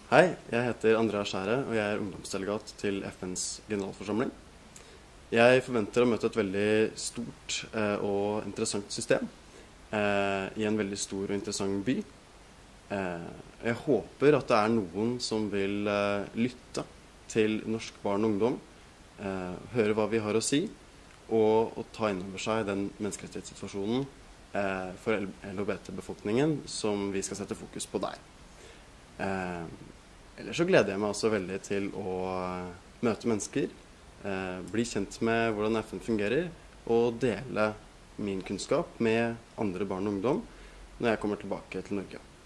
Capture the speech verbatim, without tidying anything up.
Hei, jeg heter Andrea Skjære, og jeg er ungdomsdelegat til F N's generalforsamling. Jeg forventer å møte et veldig stort eh, og interessant system eh, i en veldig stor og interessant by. Eh, jeg håper at det er noen som vil eh, lytte til norsk barn og ungdom, eh, høre hva vi har å si, og, og ta inn over seg den menneskerettighetssituasjonen eh, for L H B T-befolkningen som vi skal sette fokus på der. Eh, ellers så gleder jeg meg også veldig til å møte mennesker, eh, bli kjent med hvordan F N fungerer, og dele min kunnskap med andre barn og ungdom når jeg kommer tilbake til Norge.